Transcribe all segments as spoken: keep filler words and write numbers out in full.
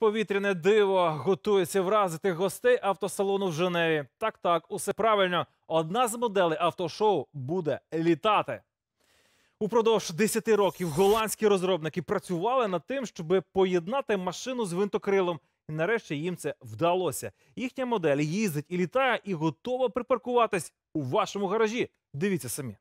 Повітряне диво готується вразити гостей автосалону в Женеві. Так-так, усе правильно. Одна з моделей автошоу буде літати. Упродовж десяти років голландські розробники працювали над тим, щоб поєднати машину з гвинтокрилом. І нарешті їм це вдалося. Їхня модель їздить і літає, і готова припаркуватись у вашому гаражі. Дивіться самі.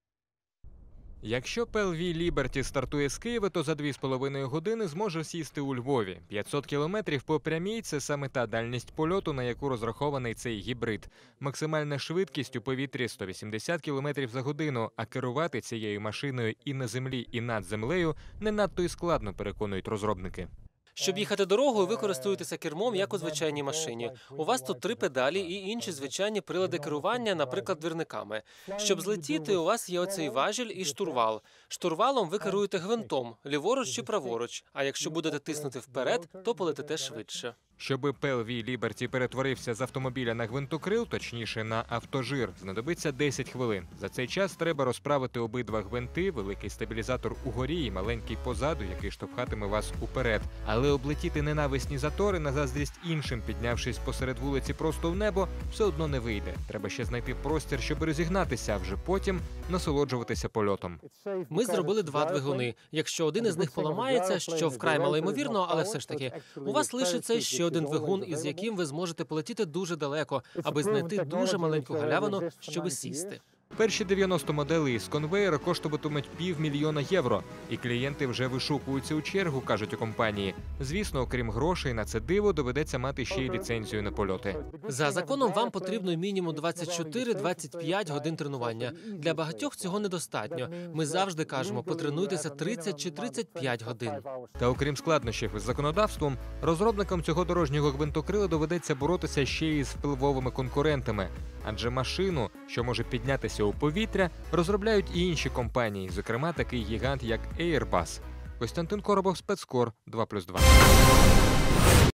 Якщо пі ел ві Liberty стартує з Києва, то за дві з половиною години зможе сісти у Львові. п'ятсот кілометрів по прямій – це саме та дальність польоту, на яку розрахований цей гібрид. Максимальна швидкість у повітрі – сто вісімдесят кілометрів за годину, а керувати цією машиною і на землі, і над землею не надто й складно, переконують розробники. Щоб їхати дорогою, ви користуєтеся кермом, як у звичайній машині. У вас тут три педалі і інші звичайні прилади керування, наприклад, двірниками. Щоб злетіти, у вас є оцей важіль і штурвал. Штурвалом ви керуєте гвинтом, ліворуч чи праворуч, а якщо будете тиснути вперед, то полетите швидше. Щоби пі ел ві Liberty перетворився з автомобіля на гвинтокрил, точніше на автожир, знадобиться десять хвилин. За цей час треба розправити обидва гвинти, великий стабілізатор угорі і маленький позаду, який штовхатиме вас уперед. Але облетіти ненависні затори на заздрість іншим, піднявшись посеред вулиці просто в небо, все одно не вийде. Треба ще знайти простір, щоб розігнатися, а вже потім насолоджуватися польотом. Ми зробили два двигуни. Якщо один із них поламається, що вкрай малоймовірно, але все ж таки, у вас лишиться ще один двигун, із яким ви зможете полетіти дуже далеко, аби знайти дуже маленьку галявину, щоби сісти. Перші дев'яносто моделей з конвеєра коштуватимуть півмільйона євро. І клієнти вже вишукуються у чергу, кажуть у компанії. Звісно, окрім грошей на це диво, доведеться мати ще й ліцензію на польоти. За законом вам потрібно мінімум двадцять чотири - двадцять п'ять годин тренування. Для багатьох цього недостатньо. Ми завжди кажемо, потренуйтеся тридцять чи тридцять п'ять годин. Та окрім складнощів із законодавством, розробникам цього дорожнього гвинтокрила доведеться боротися ще й з впливовими конкурентами. Адже машину, що може піднятися у повітря, розробляють і інші компанії, зокрема такий гігант, як Airbus. Костянтин Коробов, Спецкор, два плюс два.